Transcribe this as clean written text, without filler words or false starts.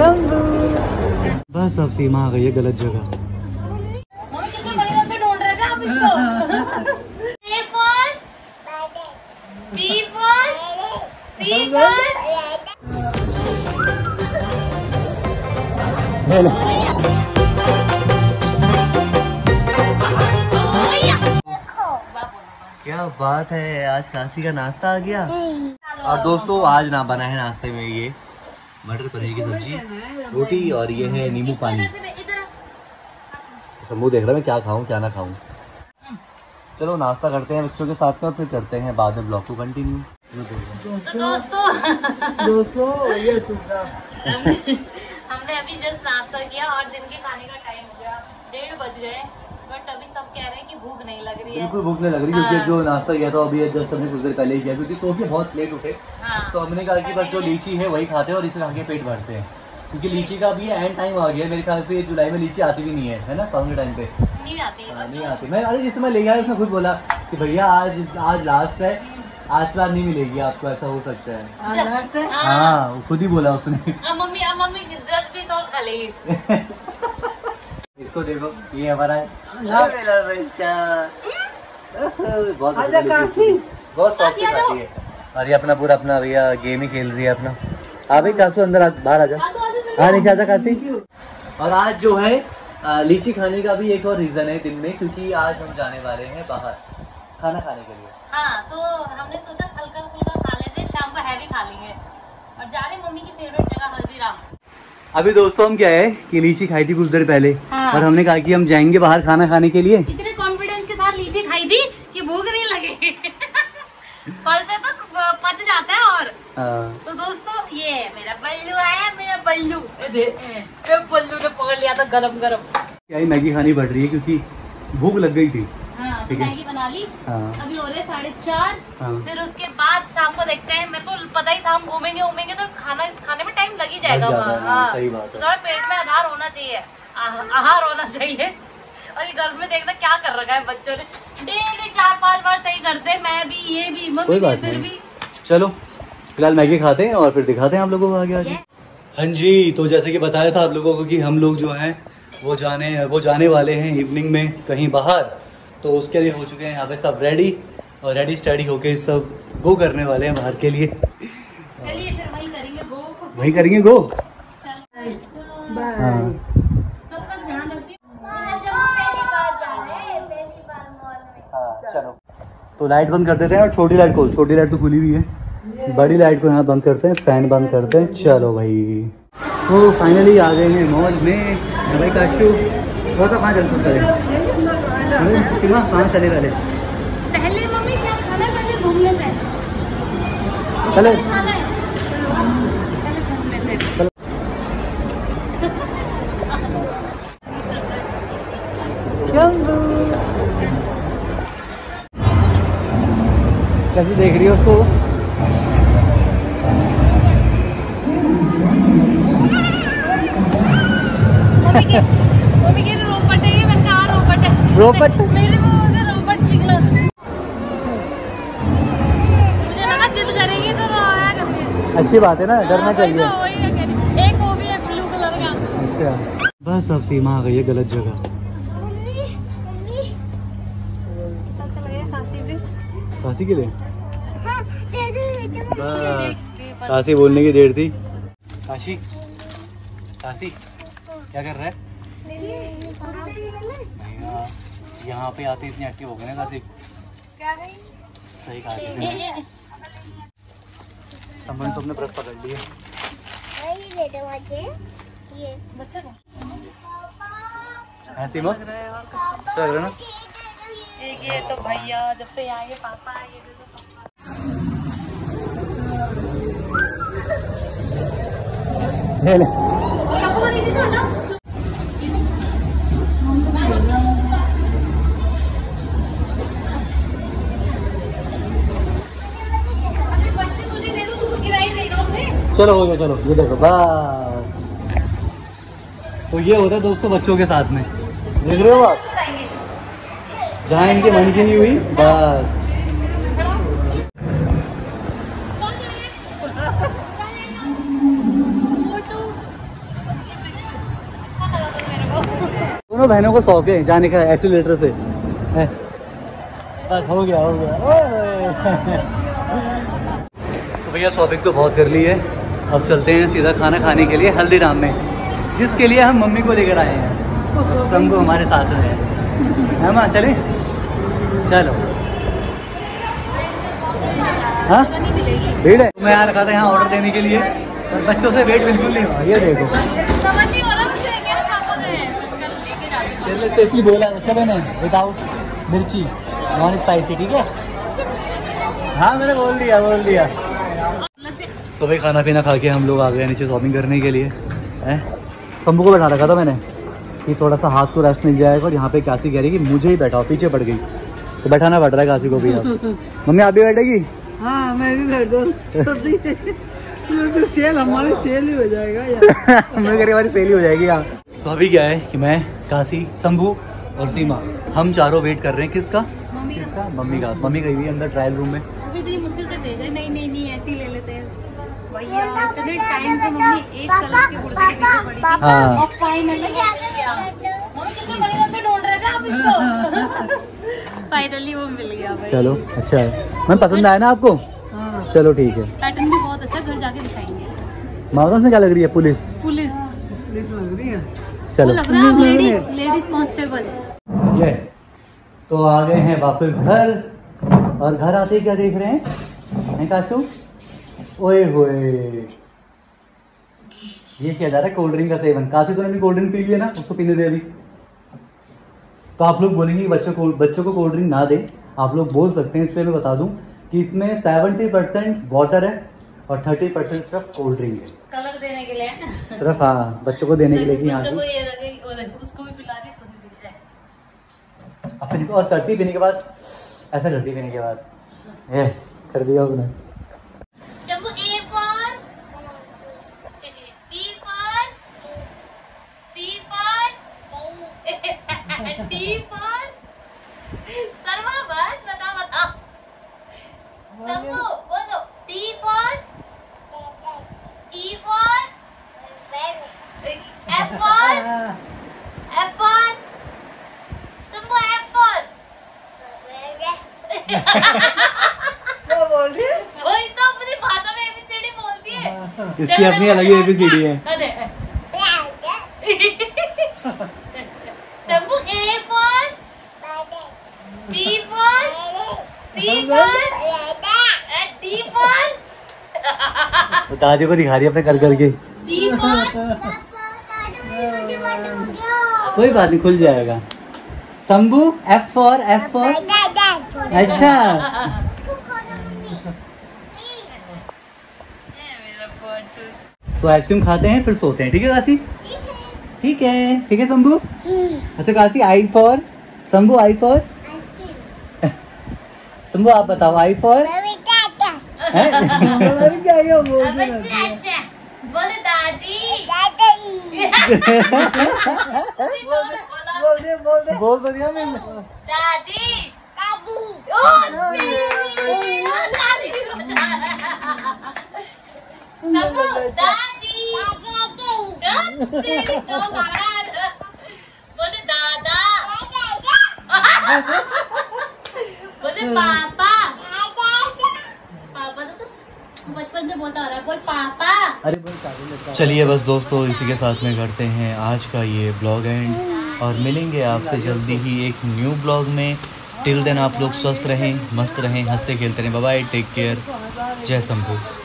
बस अब सीमा आ गई है गलत जगह। मम्मी कितने महीनों से ढूंढ रहे थे आप इसको। A for B for C for क्या बात है, आज काशी का नाश्ता आ गया। और दोस्तों आज ना बना है नाश्ते में ये मटर पनीर की सब्जी, रोटी और ये है नींबू पानी। शंभू देख रहा है मैं क्या खाऊं क्या ना खाऊं। चलो नाश्ता करते हैं बच्चों के साथ में, फिर करते हैं बाद में ब्लॉग को कंटिन्यू। तो दोस्तों हमने अभी जस्ट नाश्ता किया और दिन के खाने का टाइम हो गया, 1:30 बज गए। बट अभी सब कह रहे हैं कि भूख नहीं लग रही है। बिल्कुल भूख नहीं लग रही क्योंकि जो नाश्ता किया था अभी जस्ट हमने कुछ देर पहले ही किया, क्योंकि सो के बहुत लेट उठे। तो हमने कहा कि बस जो लीची है वही खाते हैं और इसे खा के पेट भरते हैं, क्योंकि लीची का भी एंड टाइम आ गया है। मेरे ख्याल से जुलाई में लीची आती भी नहीं है ना, साउंड के टाइम पे नहीं आती। मैं अरे जिस समय ले गया उसने खुद बोला कि भैया आज लास्ट है, आज के बाद नहीं मिलेगी आपको, ऐसा हो सकता है। हाँ खुद ही बोला उसने। मम्मी 10 पीस और खा लेगी। इसको देखो ये हमारा मेरा बच्चा बहुत शौक से खाती है। और ये अपना पूरा अपना भैया गेम ही खेल रही है अपना। आ भाई कासू अंदर बाहर आ जा। हाँ नहीं चाहता काशी। और आज जो है लीची खाने का भी एक और रीजन है दिन में, क्योंकि आज हम जाने वाले हैं बाहर खाना खाने के लिए। हाँ तो हमने सोचा हल्का फुल्का खा लेते, शाम को हैवी खा लेंगे और जा रहे मम्मी की फेवरेट जगह हल्दीराम। अभी दोस्तों हम क्या है कि लीची खाई थी कुछ देर पहले। हाँ। और हमने कहा कि हम जाएंगे बाहर खाना खाने के लिए। इतने कॉन्फिडेंस के साथ लीची खाई थी कि भूख नहीं लगे। फल से तो पच जाता है। और तो दोस्तों ये मेरा बल्लू आया, मेरा बल्लू बल्लू ने पकड़ लिया था गरम क्या ही मैगी खानी पड़ रही है क्योंकि भूख लग गई थी। हाँ, तो मैगी बना ली। हाँ। अभी हो रहे 4:30। हाँ। फिर उसके बाद शाम को देखते हैं। मेरे को पता ही था हम घूमेंगे तो खाने में टाइम लग ही जाएगा वहाँ। हाँ। सही बात है। तो थोड़ा पेट में आहार होना चाहिए, आहार होना चाहिए। और ये घर में देखना क्या कर रखा है बच्चों ने, डेली 4-5 बार सही करते, मैं भी ये भी मम्मी भी फिर भी। चलो फिलहाल मैगी खाते हैं और फिर दिखाते हैं आप लोगों को आगे। हाँ जी, तो जैसे कि बताया था आप लोगों को कि हम लोग जो है वो जाने वाले हैं इवनिंग में कहीं बाहर। तो उसके लिए हो चुके हैं यहाँ पे सब रेडी और रेडी स्टडी होके सब गो करने वाले हैं बाहर के लिए। चलिए फिर वहीं करेंगे गो। हाँ। सबका ध्यान रखिए। हाँ चलो तो लाइट बंद कर देते हैं और छोटी लाइट तो खुली हुई है, बड़ी लाइट को यहाँ बंद करते हैं, फैन बंद करते हैं। चलो भाई तो फाइनली आ गए हैं मॉल में। भाई काशू वो तो कहाँ चल सकता है, कहाँ चले पहले मम्मी क्या खाना है, पहले घूम लेते हैं। पहले खाना है, पहले घूम लेते हैं। कैसे देख रही हो उसको? मम्मी के रोपट है, मैंने कहा रोपट है। रोपट मेरे मुंह से रोपट निकला। मुझे लगा जिद करेगी तो रोया करके। अच्छी बात है ना, डरना चाहिए। एक वो भी है ब्लू कलर का। अच्छा बस अब सीमा आ गई है गलत जगह। काशी के लिए काशी बोलने की देर थी। काशी क्या कर रहा है? यहाँ पे आते इतनी एक्टिव हो गए ना काशी। सही कहा किसी ने। संबंध तो अपने प्रश्न पकड़ लिए। सीमा क्या कर रहे ना? ये तो भैया जब से यहाँ ये पापा ये चलो हो गया। चलो ये देखो बस, तो ये होता है दोस्तों बच्चों के साथ में, देख रहे हो आप, जहाँ इनकी मन की नहीं हुई बस। बहनों को शौक है जाने का एक्सीलेटर से। बस हो गया तो भैया शॉपिंग तो बहुत कर ली है, अब चलते हैं सीधा खाना खाने के लिए हल्दीराम में, जिसके लिए हम मम्मी को लेकर आए हैं। शंभू हमारे साथ है माँ, चले चलो। हाँ भीड़ है, मैं यहाँ रखा था यहाँ ऑर्डर देने के लिए, और बच्चों से वेट बिल्कुल नहीं हुआ। ये देखो समझ नहीं हो रहा मुझे, स्पेशली बोला अच्छा मैंने विदाउट मिर्ची नॉन स्पाइसी, ठीक है। हाँ मैंने बोल दिया। तो भाई खाना पीना खा के हम लोग आ गए नीचे शॉपिंग करने के लिए। शंभू को बैठा रखा था मैंने कि थोड़ा सा हाथ को रेस्ट मिल जाएगा, और यहाँ पे काशी कह रही कि मुझे ही बैठाओ, पीछे पड़ गई तो बैठाना पड़ रहा है काशी को भी। अब मम्मी आप भी बैठेगी? हाँ मैं भी बैठ दूँ। सेल हमारी सेल ही हो जाएगा यार। हमारी सेल ही हो जाएगी यार। तो अभी क्या है कि मैं, काशी, शंभू और सीमा हम चारों वेट कर रहे हैं किसका? मम्मी का। मम्मी गई हुई अंदर ट्रायल रूम में। अभी इतनी मुश्किल से भेजा, नहीं ऐसे ही ले लेते हैं भैया। इतने टाइम से मम्मी एक कलर के कुर्ते के पीछे पड़ी थी, हाँ। और फाइनली मिल गया। मम्मी कितने महीनों से ढूंढ रहे थे आप इसको। फाइनली वो मिल गया भाई। चलो अच्छा है, मैं पसंद आया ना आपको? हाँ। चलो ठीक है। पैटर्न भी बहुत अच्छा, घर जाके दिखाएंगे। मामा उसमें क्या लग रही है? पुलिस लग रही है। चलो लग रहा है लेडीज कांस्टेबल। ये तो आ गए हैं वापस घर, और घर आते ही क्या देख रहे हैं कासू? ओए होए, ये क्या जा रहा है? कोल्ड ड्रिंक का सेवन। काशी तो ने भी कोल्ड ड्रिंक पी लिया ना, उसको पीने दे अभी। तो आप लोग बोलेंगे बच्चों को कोल्ड ड्रिंक ना दे, आप लोग बोल सकते हैं, इसलिए मैं बता दूं कि इसमें 70% वाटर है और 30% सिर्फ कोल्ड ड्रिंक है। कलर देने के लिए सिर्फ, हाँ बच्चों को देने के लिए कि हाँ बच्चों को ये लगे, उसको भी पिला दे, खुद भी पी जाए। अपनी। और करती पीने के बाद ऐसा करती पीने के बाद ये कर दिया उसने। Shambhu A for B for C for D for सर्वा, बस बता शंभू बोलो। D for E for F for Shambhu F for क्या बोल रही है? वही तो अपनी भाषा में ABCD बोलती है। इसकी अपनी अलग ही ABCD है। Shambhu A for B for C for D for दादी को दिखा रही है अपने कर करके। D for कोई बात नहीं, खुल जाएगा। शंभू F for अच्छा। तो आइसक्रीम खाते हैं फिर सोते हैं, ठीक है काशी? ठीक है शंभू। अच्छा Kashi I for Shambhu, I for Shambhu आप बताओ I for बोले दादी। बोल बढ़िया मैं दादी बोले दादा, बोले पापा। पापा तो बचपन से बोलता आ रहा है, बोल पापा। चलिए बस दोस्तों, इसी के साथ में करते हैं आज का ये ब्लॉग एंड, और मिलेंगे आपसे जल्दी ही एक न्यू ब्लॉग में। टिल देन आप लोग स्वस्थ रहें, मस्त रहें, हंसते खेलते रहें। बाय बाय, टेक केयर, जय शंभू।